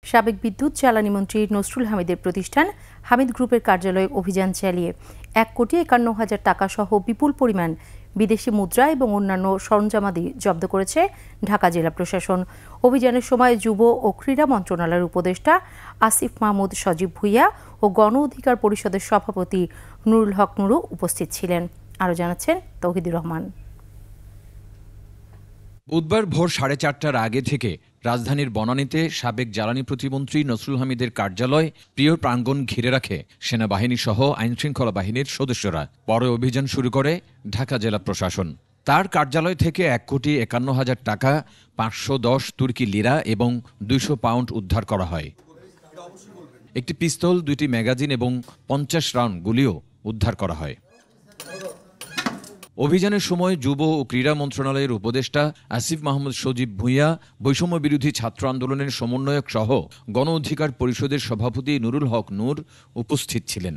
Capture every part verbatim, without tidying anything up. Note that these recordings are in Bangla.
সাবেক বিদ্যুৎ জ্বালানি মন্ত্রী নসরুল হামিদের প্রতিষ্ঠান হামিদ গ্রুপের কার্যালয়ে অভিযান চালিয়ে এক কোটি একান্ন হাজার টাকা সহ বিপুল পরিমাণ বিদেশি মুদ্রা এবং অন্যান্য সরঞ্জামাদি জব্দ করেছে ঢাকা জেলা প্রশাসন। অভিযানের সময় যুব ও ক্রীড়া মন্ত্রণালয়ের উপদেষ্টা আসিফ মাহমুদ সজীব ভুইয়া ও গণ অধিকার পরিষদের সভাপতি নুরুল হক নুরু উপস্থিত ছিলেন। আরও জানাচ্ছেন তৌহিদুর রহমান। বুধবার ভোর সাড়ে চারটার আগে থেকে রাজধানীর বনানীতে সাবেক জ্বালানি প্রতিমন্ত্রী নসরুল হামিদের কার্যালয় প্রিয় প্রাঙ্গণ ঘিরে রাখে সেনাবাহিনী সহ আইনশৃঙ্খলা বাহিনীর সদস্যরা। পরে অভিযান শুরু করে ঢাকা জেলা প্রশাসন। তার কার্যালয় থেকে এক কোটি একান্ন হাজার টাকা, পাঁচশো দশ তুর্কি লিরা এবং দুইশো পাউন্ড উদ্ধার করা হয়। একটি পিস্তল, দুইটি ম্যাগাজিন এবং পঞ্চাশ রাউন্ড গুলিও উদ্ধার করা হয়। অভিযানের সময় যুব ও ক্রীড়া মন্ত্রণালয়ের উপদেষ্টা আসিফ মাহমুদ সজীব ভুইয়া, বৈষম্য বিরোধী ছাত্র আন্দোলনের সমন্বয়ক সহ গণ অধিকার পরিষদের সভাপতি নুরুল হক নূর উপস্থিত ছিলেন।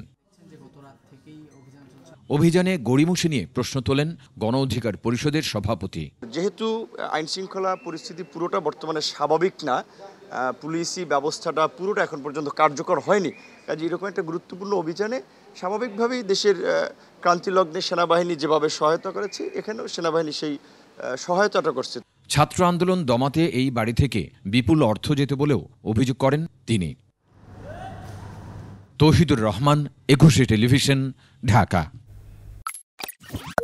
অভিযানে গড়িমসি নিয়ে প্রশ্ন তোলেন গণ অধিকার পরিষদের সভাপতি। যেহেতু আইনশৃঙ্খলা পরিস্থিতি পুরোটা বর্তমানে স্বাভাবিক না, পুলিশি ব্যবস্থাটা পুরোটা এখন পর্যন্ত কার্যকর হয়নি, কাজে এরকম একটা গুরুত্বপূর্ণ অভিযানে স্বাভাবিকভাবেই দেশের ক্রান্তিলগ্নে সেনাবাহিনী যেভাবে সহায়তা করেছে, এখানেও সেনাবাহিনী সেই সহায়তাটা করছে। ছাত্র আন্দোলন দমাতে এই বাড়ি থেকে বিপুল অর্থ যেত বলেও অভিযোগ করেন তিনি। তৌহিদুর রহমান, একুশে টেলিভিশন, ঢাকা।